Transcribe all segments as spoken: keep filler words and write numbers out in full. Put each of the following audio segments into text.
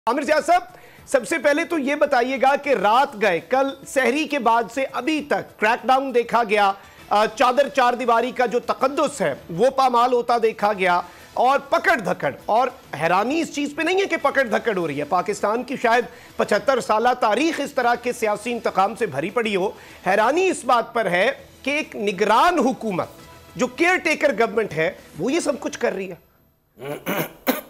आमिर ज़िया साहब, सबसे पहले तो ये बताइएगा कि रात गए कल सहरी के बाद से अभी तक क्रैकडाउन देखा गया, चादर चार दीवारी का जो तकद्दुस है वो पामाल होता देखा गया और पकड़ धकड़। और हैरानी इस चीज़ पे नहीं है कि पकड़ धकड़ हो रही है, पाकिस्तान की शायद पचहत्तर साल तारीख इस तरह के सियासी इंतकाम से भरी पड़ी हो। हैरानी इस बात पर है कि एक निगरान हुकूमत जो केयर टेकर गवर्नमेंट है वो ये सब कुछ कर रही है।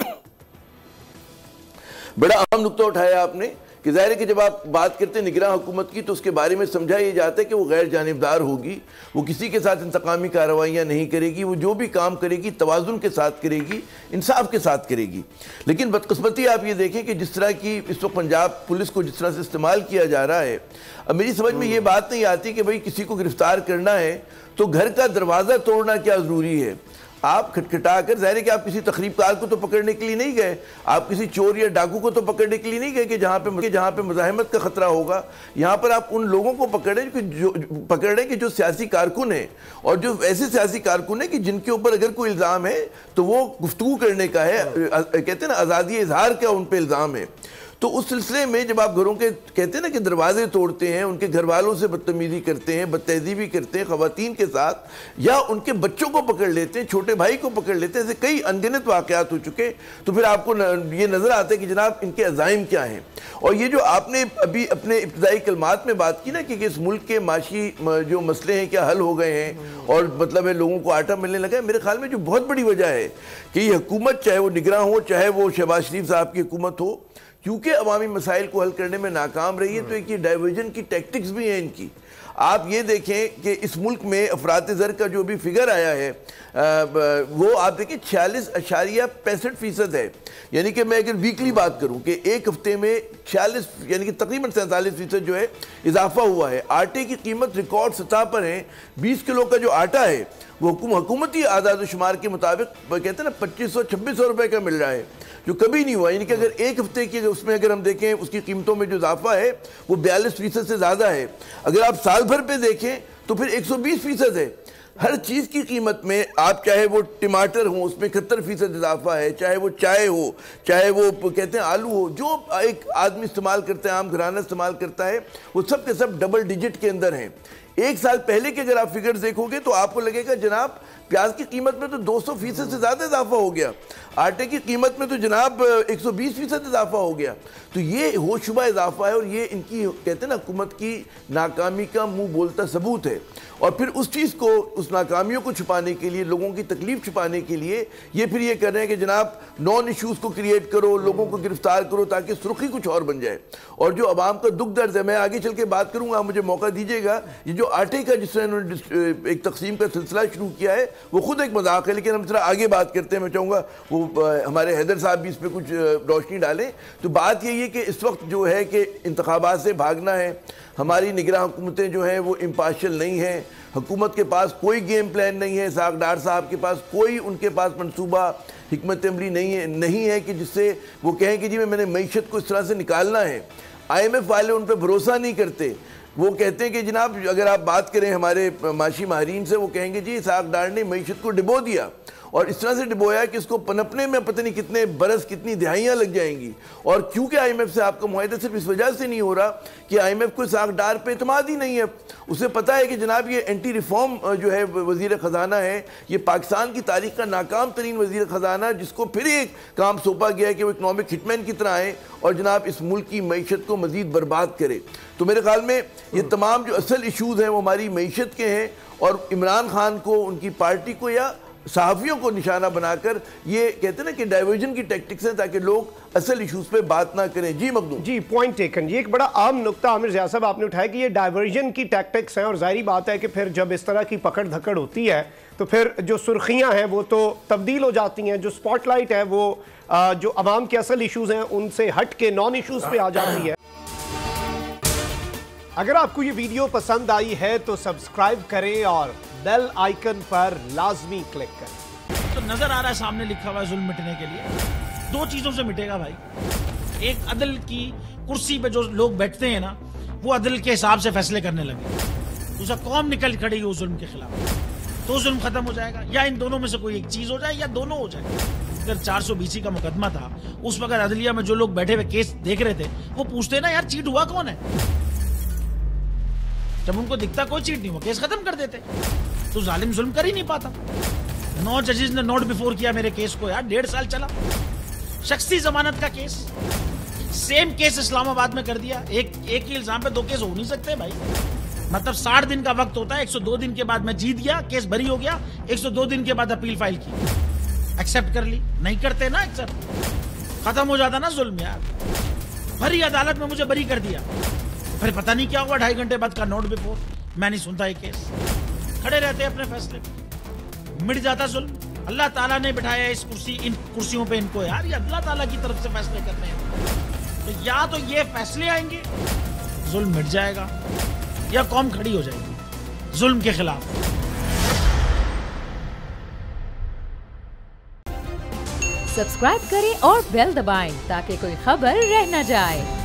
बड़ा अहम नुक्ता उठाया आपने कि ज़ाहिर है कि जब आप बात करते हैं निगरान हुकूमत की तो उसके बारे में समझा ये जाता है कि वो गैर जानिबदार होगी, वो किसी के साथ इंतकामी कार्रवाइयाँ नहीं करेगी, वो जो भी काम करेगी तवाज़ुन के साथ करेगी, इंसाफ के साथ करेगी। लेकिन बदकिस्मती आप ये देखें कि जिस तरह की इस वक्त पंजाब पुलिस को जिस तरह से इस्तेमाल किया जा रहा है, अब मेरी समझ में ये बात नहीं आती कि भाई किसी को गिरफ्तार करना है तो घर का दरवाज़ा तोड़ना क्या ज़रूरी है। आप खटखटा कर, ज़ाहिर है कि आप किसी तखरीबकार को तो पकड़ने के लिए नहीं गए, आप किसी चोर या डाकू को तो पकड़ने के लिए नहीं गए कि जहाँ पे जहाँ पे मुज़ाहिमत का खतरा होगा। यहाँ पर आप उन लोगों को पकड़े कि जो पकड़े कि जो सियासी कारकुन है और जो ऐसे सियासी कारकुन है कि जिनके ऊपर अगर कोई इल्ज़ाम है तो वो गुफ्तगू करने का है, कहते हैं ना आज़ादी इजहार का उन पर इल्ज़ाम है। तो उस सिलसिले में जब आप घरों के कहते हैं ना कि दरवाजे तोड़ते हैं, उनके घर वालों से बदतमीज़ी करते हैं, बदतहज़ीबी करते हैं ख़वातीन के साथ, या उनके बच्चों को पकड़ लेते हैं, छोटे भाई को पकड़ लेते हैं, ऐसे कई अनगिनत वाक़यात हो चुके, तो फिर आपको न, ये नज़र आता है कि जनाब इनके अज़ाइम क्या हैं। और ये जो आपने अभी अपने इब्तदाई कलमात में बात की ना कि, कि इस मुल्क के माशी जो मसले हैं क्या हल हो गए हैं और मतलब है लोगों को आटा मिलने लगा है, मेरे ख्याल में जो बहुत बड़ी वजह है कि ये हुकूमत, चाहे वो निगरान हो चाहे वो शहबाज शरीफ साहब की हुकूमत हो, क्योंकि अवामी मसाइल को हल करने में नाकाम रही है, तो एक ये डाइवर्जन की टैक्टिक्स भी हैं इनकी। आप ये देखें कि इस मुल्क में अफरात ज़र का जो भी फिगर आया है आ, वो आप देखें छियालीस अशारिया पैंसठ फीसद है। यानी कि मैं अगर वीकली बात करूं कि एक हफ्ते में छियालीस यानी कि तकरीबन सैंतालीस फीसद जो है इजाफा हुआ है। आटे की कीमत रिकॉर्ड सतह पर है, बीस किलो का जो आटा है वो हुकूमती आदाद शुमार के मुताबिक कहते हैं ना पच्चीस सौ छब्बीस सौ रुपये का मिल रहा है, जो कभी नहीं हुआ। यानी कि अगर एक हफ्ते की उसमें अगर हम देखें उसकी कीमतों में जो इजाफा है वो बयालीस फीसद से ज़्यादा है। अगर आप साल भर पे देखें तो फिर एक सौ बीस फीसद है। हर चीज़ की कीमत में आप चाहे वो टमाटर हो उसमें इकहत्तर फीसद इजाफा है, चाहे वो चाय हो, चाहे वो कहते हैं आलू हो, जो एक आदमी इस्तेमाल करता है, आम घराना इस्तेमाल करता है, वो सब के सब डबल डिजिट के अंदर हैं। एक साल पहले के अगर आप फिगर्स देखोगे तो आपको लगेगा जनाब प्याज की कीमत में तो दो सौ फीसद से ज़्यादा इजाफा हो गया, आटे की कीमत में तो जनाब एक सौ बीस फीसद इजाफा हो गया। तो ये होशुबा इजाफा है और ये इनकी कहते हैं ना हुकूमत की नाकामी का मुंह बोलता सबूत है। और फिर उस चीज़ को, उस नाकामियों को छुपाने के लिए, लोगों की तकलीफ छुपाने के लिए ये फिर ये कर रहे हैं कि जनाब नॉन इशूज़ को क्रिएट करो, लोगों को गिरफ्तार करो ताकि सुर्खी कुछ और बन जाए। और जो आवाम का दुख दर्द है, मैं आगे चल के बात करूँगा, आप मुझे मौका दीजिएगा। ये जो आटे का जिस तरह इन्होंने एक तकसीम का सिलसिला शुरू किया है वो खुद एक मजाक है, लेकिन हम जरा आगे बात करते हैं। मैं चाहूँगा वो हमारे हैदर साहब भी इस पर कुछ रोशनी डालें। तो बात यही है कि इस वक्त जो है कि इंतखाबात से भागना है, हमारी निगरान हुकूमतें जो हैं वो इम्पार्शियल नहीं हैं, हुकूमत के पास कोई गेम प्लान नहीं है, साग डार साहब के पास कोई उनके पास मनसूबा हिकमत अमली नहीं है नहीं है कि जिससे वो कहें कि जी मैंने मईशत को इस तरह से निकालना है। आई एम एफ वाले उन पर भरोसा नहीं करते, वो कहते हैं कि जनाब अगर आप बात करें हमारे माशी माहरीन से, वो कहेंगे जी साग डार ने मईशत को डिबो दिया और इस तरह से डिबोया कि इसको पनपने में पता नहीं कितने बरस कितनी दिहाइयाँ लग जाएंगी। और क्योंकि आई एम एफ से आपका मुआहदा सिर्फ इस वजह से नहीं हो रहा कि आई एम एफ को साग डार पे एतमाद ही नहीं है। उसे पता है कि जनाब ये एंटी रिफॉर्म जो है वज़ीर ख़जाना है, ये पाकिस्तान की तारीख का नाकाम तरीन वज़ीर ख़जाना, जिसको फिर एक काम सौंपा गया है कि वो इकनॉमिक हिटमैन की तरह आए और जनाब इस मुल्क की मईशत को मज़ीद बर्बाद करे। तो मेरे ख्याल में ये तमाम जो असल इशूज़ हैं वो हमारी मईशत के हैं और इमरान खान को, उनकी पार्टी को या सहाफ़ियों को निशाना बनाकर ये कहते हैं ना कि डाइवर्जन की टैक्टिक्स हैं ताकि लोग असल इशूज़ पे बात ना करें। जी मखदूम जी, पॉइंट टेकन। ये एक बड़ा आम नुक्ता आमिर ज़िया साहब आपने उठाया कि ये डाइवर्जन की टैक्टिक्स हैं और जाहिर बात है कि फिर जब इस तरह की पकड़ धकड़ होती है तो फिर जो सुर्खियाँ हैं वो तो तब्दील हो जाती हैं, जो स्पॉटलाइट है वो जो अवाम के असल इशूज़ हैं उनसे हट के नॉन इशूज़ पे आ जाती है। अगर आपको ये वीडियो पसंद आई है तो सब्सक्राइब करें और बेल आइकन पर लाजमी क्लिक करें। तो नजर आ रहा है सामने लिखा हुआ है जुल्म मिटने के लिए, दो चीजों से मिटेगा भाई। एक अदल की कुर्सी पे जो लोग बैठते हैं ना वो अदल के हिसाब से फैसले करने लगे, दूसरा कौम निकल खड़ी हो जुल्म के खिलाफ, तो जुल्म खत्म हो जाएगा। या इन दोनों में से कोई एक चीज हो जाए या दोनों हो जाए। अगर चार सौ बीसी का मुकदमा था, उस वक्त अदलिया में जो लोग बैठे हुए केस देख रहे थे, वो पूछते ना यार चीट हुआ कौन है। जब उनको दिखता कोई चीट नहीं, वो केस खत्म कर देते। तो जालिम जुल्म कर ही नहीं पाता। नौ जजेस ने नोट बिफोर किया मेरे केस को यार, डेढ़ साल चला। शख्सी जमानत का केस, सेम केस इस्लामाबाद में कर दिया। एक एक ही इल्जाम पे दो केस हो नहीं सकते भाई। मतलब साठ दिन का वक्त होता है, एक सौ दो दिन के बाद मैं जीत गया, केस बरी हो गया, एक सौ दो दिन के बाद अपील फाइल की, एक्सेप्ट कर ली। नहीं करते ना एक्सेप्ट, खत्म हो जाता ना जुल्म यार। भरी अदालत में मुझे बरी कर दिया, फिर पता नहीं क्या हुआ, ढाई घंटे बाद का नोट बिफोर, मैं नहीं सुनता ये केस। खड़े रहते अपने फैसले पे, मिट जाता जुल्म। अल्लाह ताला ने बिठाया इस कुर्सी, इन कुर्सियों पे इनको यार, ये अल्लाह ताला की तरफ से फैसले करने हैं। तो या तो ये फैसले आएंगे, जुल्म मिट जाएगा, या कौम खड़ी हो जाएगी जुल्म के खिलाफ। सब्सक्राइब करें और बेल दबाएं ताकि कोई खबर रह न जाए।